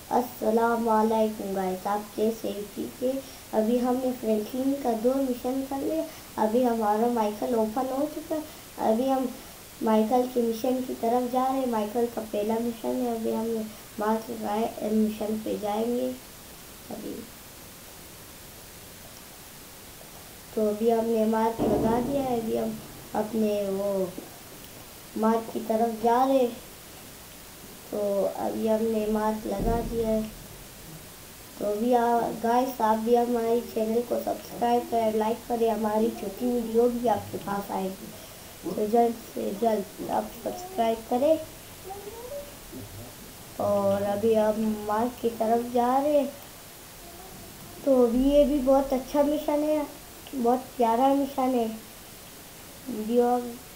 अस्सलाम वालेकुम गाइस, आप कैसे ठीक है। अभी हमने फ्रैंकलिन का 2 मिशन कर लिया। अभी हमारा माइकल ओपन हो चुका है। अभी हम माइकल के मिशन की तरफ जा रहे हैं। माइकल का पहला मिशन है। अभी हमने मार्क लगाए, मिशन पे जाएंगे। अभी हमने मार्क लगा दिया है। अभी हम अपने वो मार्क की तरफ जा रहे। तो अभी हमने मार्क लगा दिया है। तो अभी गाइस, आप भी हमारे चैनल को सब्सक्राइब करें, लाइक करें। हमारी छोटी वीडियो भी आपके पास आएगी, तो जल्द से जल्द आप सब्सक्राइब करें। और अभी हम मार्क की तरफ जा रहे हैं। तो अभी ये भी बहुत अच्छा मिशन है, बहुत प्यारा मिशन है। वीडियो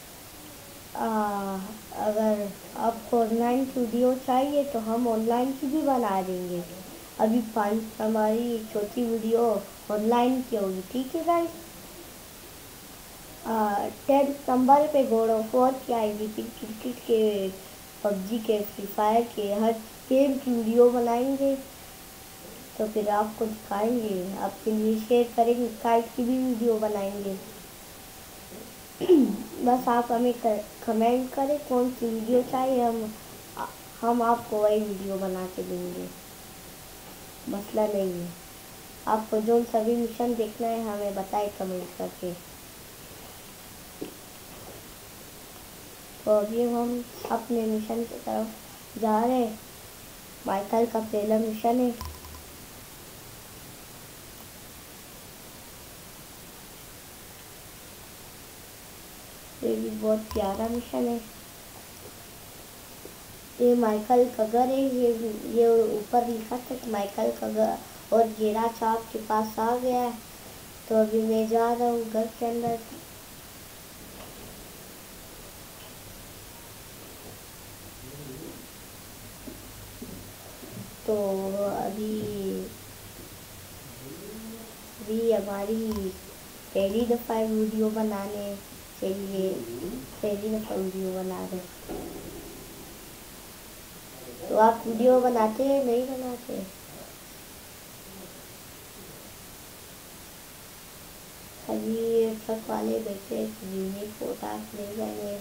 अगर आपको ऑनलाइन की वीडियो चाहिए तो हम ऑनलाइन की भी बना देंगे। अभी 5 हमारी छोटी वीडियो ऑनलाइन की होगी, ठीक है गाइस। 10 नंबर पे गॉड ऑफ वॉर की आएगी, फिर क्रिकेट के, पबजी के, फ्री फायर के, हर गेम की वीडियो बनाएंगे। तो फिर आपको दिखाएंगे, आपके लिए शेयर करेंगे। काइट की भी वीडियो बनाएंगे। बस आप हमें कमेंट करें कौन सी वीडियो चाहिए, हम आपको वही वीडियो बना के देंगे। मसला नहीं है। आपको जो सभी मिशन देखना है हमें बताएं कमेंट करके। तो अभी हम अपने मिशन की तरफ जा रहे हैं। माइकल का पहला मिशन है। ये भी बहुत प्यारा मिशन है। ये माइकल का घर है। ये ऊपर लिखा था कि माइकल का घर, और गैराज आपके पास आ गया है। तो अभी मैं जा रहा हूँ घर के अंदर। तो अभी हमारी पहली दफ़ा वीडियो बनाने के लिए पहली दफ़ा वीडियो बना रहे। तो आप वीडियो बनाते हैं नहीं बनाते? अभी ट्रक वाले बैठे यूनिक फोटा ले जाएंगे।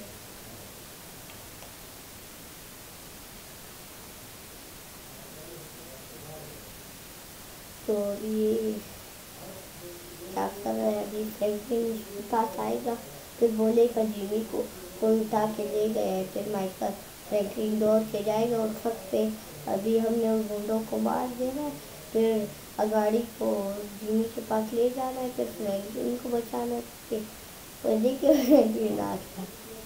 तो अभी क्या कर रहे हैं? अभी फ्रैंकलिन के पास आएगा, फिर बोलेगा जिमी को कोई उठा के ले गया है। फिर माइकल फ्रैंकलिन दौड़ के जाएगा और ट्रक पे। अभी हमने उन गुंडों को मार देना है, फिर गाड़ी को जिमी के पास ले जाना है, फिर फ्रैंकलिन को बचाना है। फिर देखिए फ्रैंकलिन आ गया।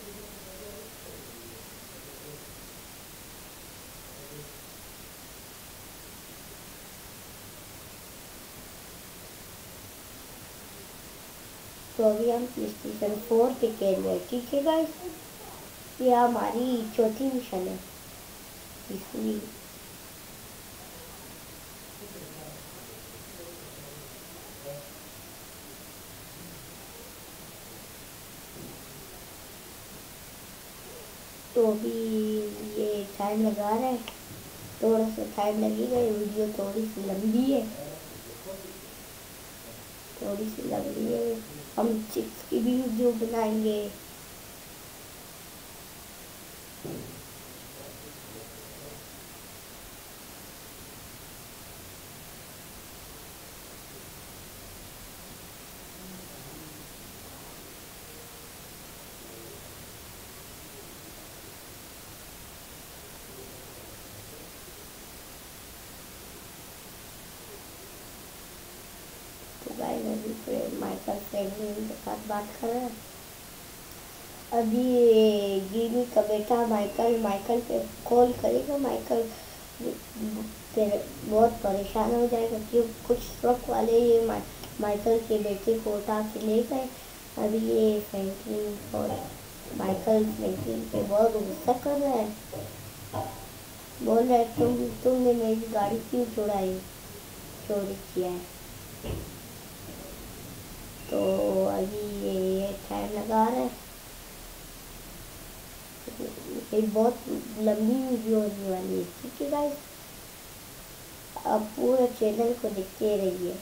तो अभी हम PlayStation 4 पे खेल रहे हैं, ठीक है गाइस। ये हमारी चौथी मिशन है इसलिए। तो अभी ये टाइम लगा रहा है, थोड़ा सा टाइम लगेगा। ये वीडियो थोड़ी सी लंबी है, हम चिप्स की भी वीडियो बनाएंगे। तो गाइस, अभी माइकल फ्रैंकलिन के साथ बात कर रहे हैं। अभी जिमी का बेटा माइकल पे कॉल करेगा। माइकल फिर बहुत परेशान हो जाएगा कि कुछ ट्रक वाले ये माइकल के बेटे को उठा के ले गए। अभी ये फ्रैंकलिन और माइकल फ्रैंकलिन पे बहुत गुस्सा कर रहा है। बोल रहा है तुमने मेरी गाड़ी क्यों चोरी किया है। तो अभी ये टाइम लगा रहा है। ये बहुत लंबी वीडियो होने वाली है, ठीक है गाइस। अब पूरे चैनल को देखते रहिए।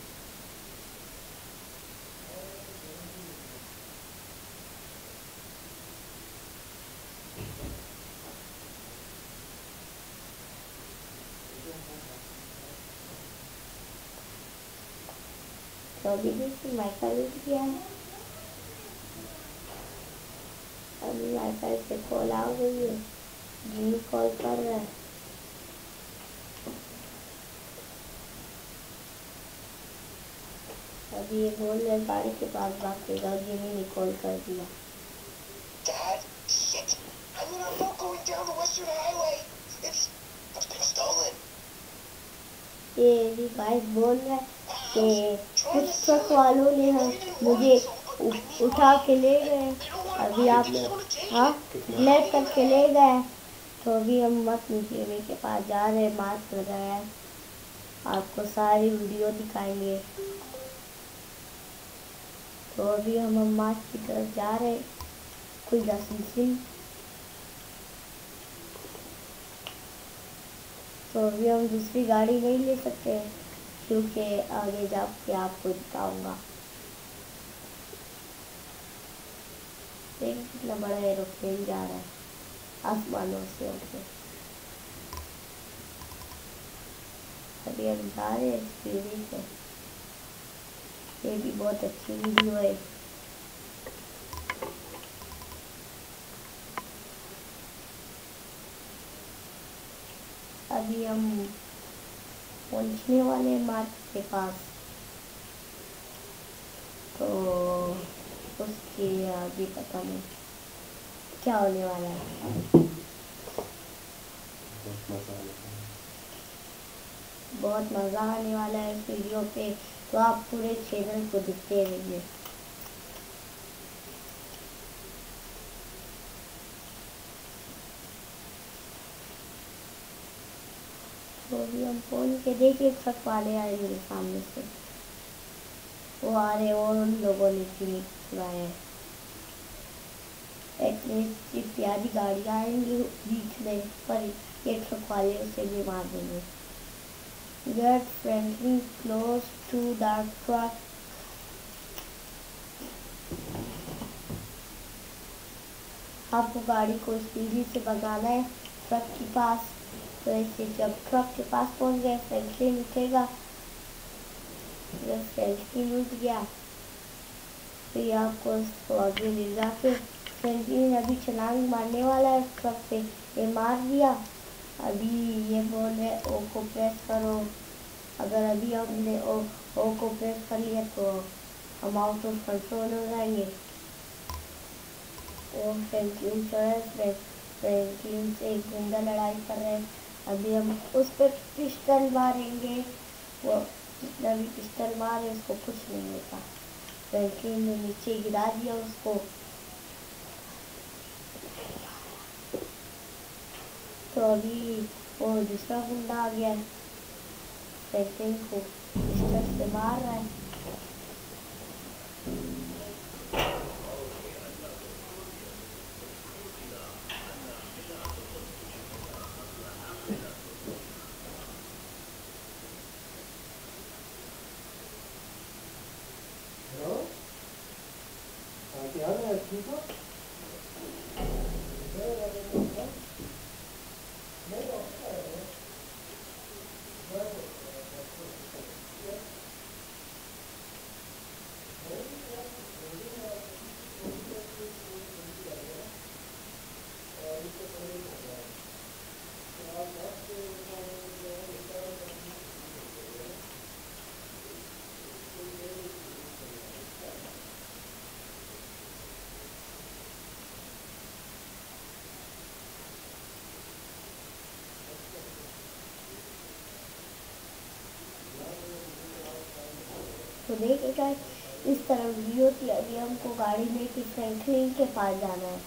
तो अभी देखिए माइकल उठ गया है। अभी माइकल से कॉल आ गई है, जिमी कॉल कर रहा है। अभी ये बोल रहे गाड़ी के पास भाग के जाओ, जिमी ने कॉल कर दिया। Dad, shit! I'm in a boat going down the Western Highway. It's been stolen. ये भी गाइस बोल रहा है कि कुछ ट्रक वालों ने मुझे उठा के ले गए। अभी आप हाँ किडनैप करके ले गए। तो अभी हम मत जिमी के पास जा रहे हैं, मास्क लगाया है, आपको सारी वीडियो दिखाएंगे। तो अभी हम मास्क की तरफ जा रहे हैं, कोई जासूसी। तो अभी हम दूसरी गाड़ी नहीं ले सकते क्योंकि आगे जाके आपको दिखाऊंगा। देखिए कितना बड़ा एरोप्लेन जा रहा है आसमानों से होकर। अभी हम जा रहे हैं स्पीड से। ये भी बहुत अच्छी वीडियो है। अभी हम पहुंचने वाले हैं मार्ग के पास। तो उसके आगे पता नहीं क्या होने वाला है। बहुत मज़ा आने वाला है इस वीडियो पे, तो आप पूरे चैनल को देखते रहिए। तो अभी हम फोन के देखिए ट्रक वाले आएंगे सामने से, वो आ रहे और उन लोगों ने जिमी छुड़ाया है। इतनी प्यारी गाड़ी आएंगी बीच में, पर ये ट्रक वाले उसे भी मार देंगे। Get friendly close to the truck. आपको गाड़ी को स्पीडी से भगाना है ट्रक के पास। तो ऐसे जब ट्रक के पास पहुंच गए फ्रैंकलिन उठेगा। जब फ्रैंकलिन उठ गया फिर आपको उसको आगे ले जाके, फ्रैंकलिन अभी छलांग मारने वाला है ट्रक पे, ये मार दिया। अभी ये बोल रहे ओ को प्रेस करो। अगर अभी हमने ओ को प्रेस कर लिया तो हम आउट ऑफ कंट्रोल हो जाएंगे। वो फ्रैंकलिन फ्रैंकलिन से एक गुंडा लड़ाई कर रहे हैं। अभी हम उस पर पिस्टल मारेंगे, वो जितना भी पिस्टल मारे उसको कुछ नहीं होता। फ्रैंकलिन ने नीचे गिरा दिया उसको। तो अभी वो दूसरा गुंडा आ गया, फ्रैंकलिन को पिस्टल से मार रहा है। तो देखिएगा इस तरह वीडियो थी। अभी हमको गाड़ी लेके फ्रैंकलिन के पास जाना है।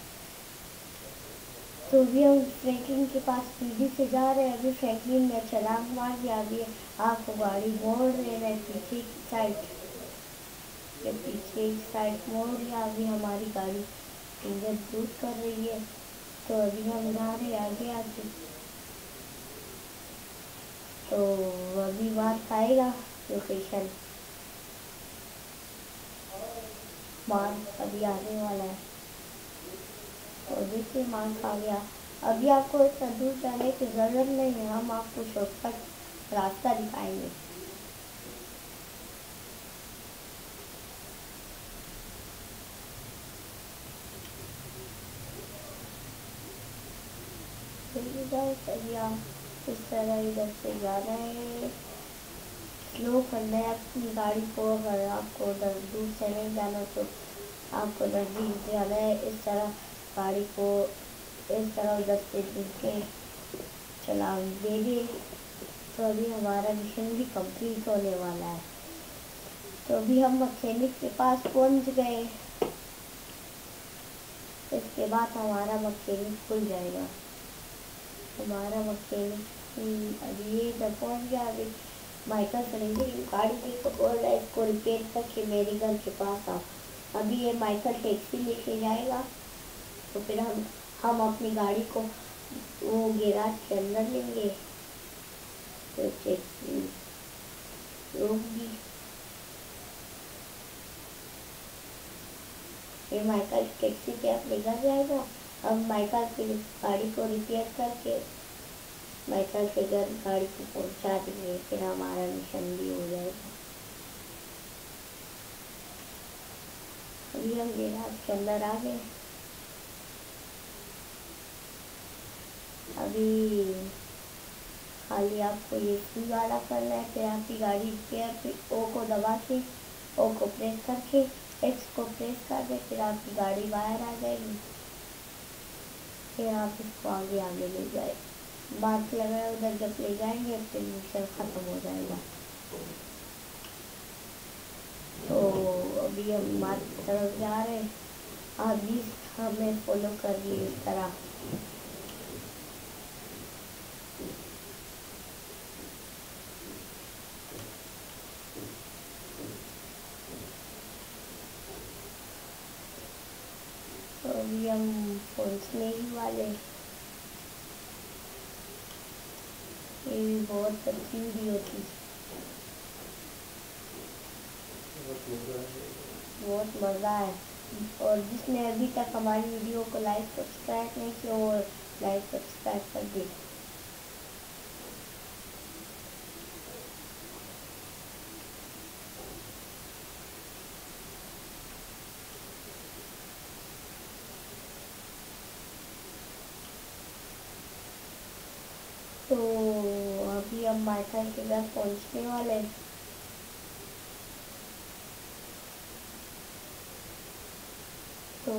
तो अभी हम फ्रैंकलिन के पास सीधी से जा रहे हैं। अभी फ्रैंकलिन ने छलांग मार दिया। अभी आपको गाड़ी मोड़ रहे हैं पीछे की साइड, पीछे की साइड मोड़ लिया। अभी हमारी गाड़ी इंजन शूट कर रही है। तो अभी हम जा रहे हैं आगे आगे। तो अभी मार खाएगा लोकेशन, मार अभी आने वाला है। तो देखिए मार खा गया। अभी आपको इतना दूर जाने की ज़रूरत नहीं है, हम आपको शॉर्टकट रास्ता दिखाएंगे। चलिए आप इस तरह इधर से जा रहे हैं, स्लो करना है अपनी गाड़ी को। अगर आपको उधर दूर से नहीं जाना तो आपको नज़दीक जाना है। इस तरह गाड़ी को इस तरह उधर से के चला देंगे तो अभी हमारा मिशन भी कंप्लीट होने वाला है। तो अभी हम मैकेनिक के पास पहुंच गए। इसके बाद हमारा मैकेनिक खुल जाएगा। हमारा मैकेनिक अभी इधर पहुंच गया। अभी माइकल करेंगे गाड़ी देखो बोल रहा है इसको रिपेयर करके मेरे घर के पास आओ। अभी ये माइकल टैक्सी लेके जाएगा तो फिर हम अपनी गाड़ी को वो गैराज के अंदर लेंगे। तो टैक्सी रोकगी। ये माइकल टैक्सी पे अपने घर जाएगा। अब माइकल की गाड़ी को रिपेयर करके माइकल के घर गाड़ी को पहुंचा देंगे, फिर हमारा मिशन भी हो जाएगा। अभी हम गैराज के अंदर आ गए। अभी खाली आपको ये सी वाला करना है, फिर आपकी गाड़ी रिपेयर, फिर ओ को दबा के ओ को प्रेस करके एक्स को प्रेस कर दे, फिर आपकी गाड़ी बाहर आ जाएगी। फिर आप इसको आगे आगे ले जाए, मार्क लगाए उधर जब ले जाएंगे फिर मिशन ख़त्म हो जाएगा। तो अभी हम मार्क की तरफ जा रहे हैं। आप भी हमें फॉलो करिए इस तरह। तो अभी हम पहुंचने ही वाले। ये भी बहुत अच्छी वीडियो थी, बहुत मज़ा है। और जिसने अभी तक हमारी वीडियो को लाइक सब्सक्राइब नहीं किया वो लाइक सब्सक्राइब कर दे। तो अभी हम माइकल के घर पहुंचने वाले हैं। तो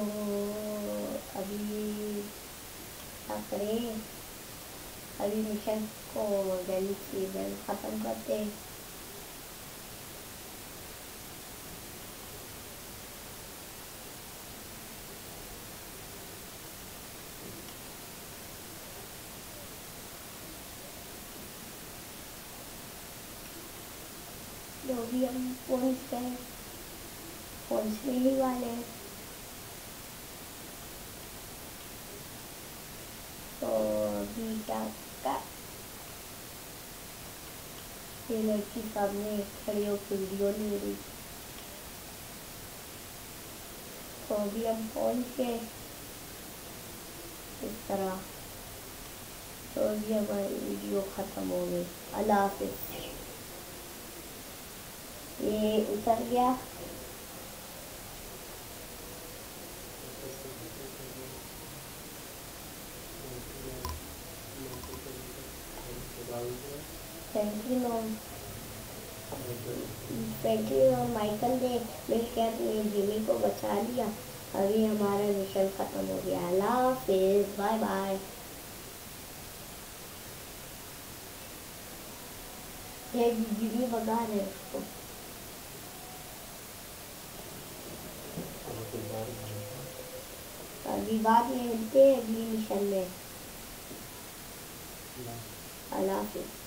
अभी क्या करें, अभी मिशन को जल्दी से जल्द ख़त्म करते हैं। तो अभी हम पहुंचने ही वाले हैं। तो अभी क्या ये लड़की सामने खड़ी होकर वीडियो ले रही। तो अभी हम पहुंच गए इस तरह। तो अभी हमारी वीडियो ख़त्म हो गई। अल्लाह हाफिज़। ये उतर गया। फ्रैंकलिन और माइकल ने मिलकर अपने जिमी को बचा लिया। अभी हमारा मिशन ख़त्म हो गया। अल्लाह हाफिज़, बाय बाय। ये जिमी भगा रहे उसको। अभी बाद में मिलते हैं अगली मिशन में। अल्लाह हाफिज़।